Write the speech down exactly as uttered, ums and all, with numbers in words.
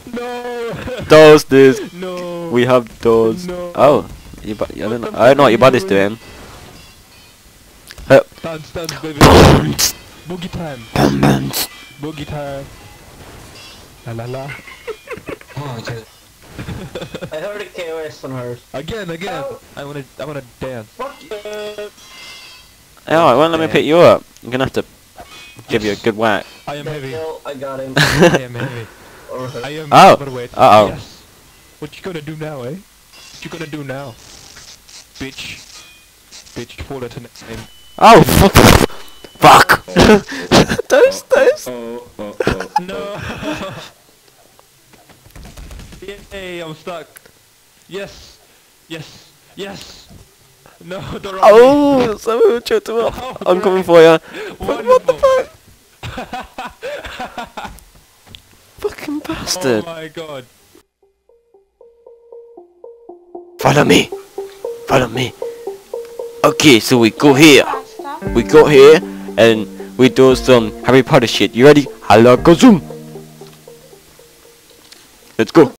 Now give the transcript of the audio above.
No. Those this. No. We have those. No. Oh, you bu I don't know. the I don't know what your fuck are body's you doing. Uh, Dance, dance, baby. bounce, Boogie time. bounce. Boogie time. La la la. Oh, okay. I heard a K O S on hers. Again, again. Oh. I wanna, I wanna dance. Fuck you. Hey, alright, well, let me pick you up. I'm gonna have to give you a good whack. I am heavy. Kill, I got him. I am heavy. Or her. I am. Oh. Overweight. Uh-oh. Yes. What you gonna do now, eh? What you gonna do now? Bitch. Bitch, fall into name. Oh, fuck. Fuck. Those, those. Oh, oh, oh. No. Yay, I'm stuck. Yes. Yes. Yes. No, don't run me. Oh, someone choked him up. Oh, I'm coming great. for you. Wonderful. What the fuck? Fucking bastard. Oh my god. Follow me. Follow me. Okay, so we go here. We go here and we do some Harry Potter shit. You ready? Hello, go zoom. Let's go.